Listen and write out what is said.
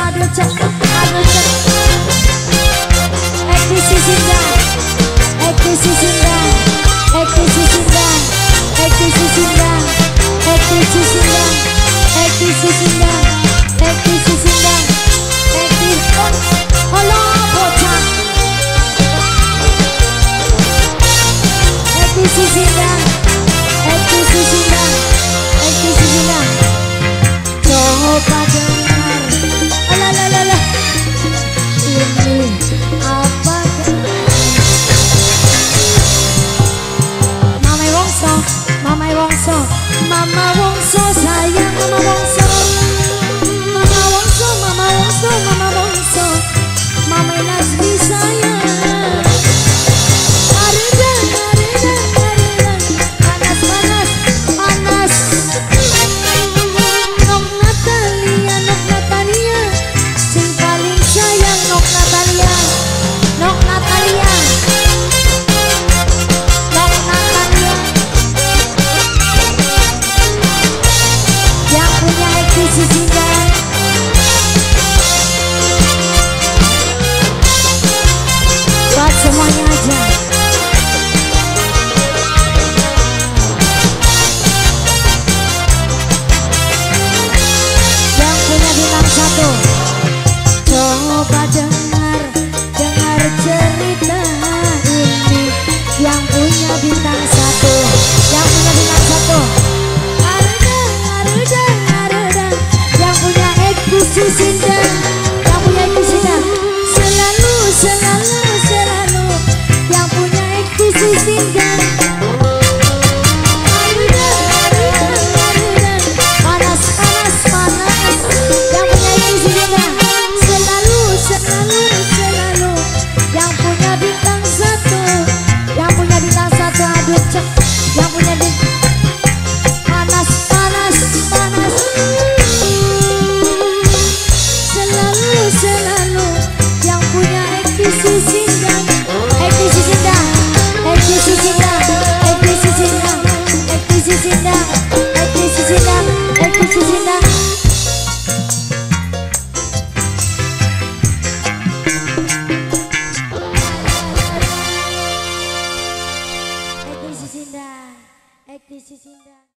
aduh cek Ektisi Sinda Ektisi Sinda Ektisi Sinda Ektisi Sinda Ektisi Sinda Ektisi Sinda Ektisi Sinda Halo bocah Ektisi Sinda Ektisi Sinda Ektisi Sinda coba dengar alalala ini apa Mama Wongso Mama Wongso Mama Wongso sayang Mama Wongso Mama Wongso Mama Wongso Mama Wongso Mama Nasri sayang semuanya aja yang punya bintang 1 coba dengar cerita ini yang punya bintang 1 yang punya bintang 1 yang punya Ektisi Sinda yang punya Ektisi Sinda selalu yang punya Ektisi Sinda panas yang punya Ektisi Sinda selalu yang punya bintang 1 yang punya bintang 1 aduh cek yang punya panas selalu yang punya Ektisi Sinda Ektisi Sinda Ektisi Sinda Ektisi Sinda Ektisi Sinda Ektisi Sinda Ektisi Sinda Ektisi Sinda Ektisi Sinda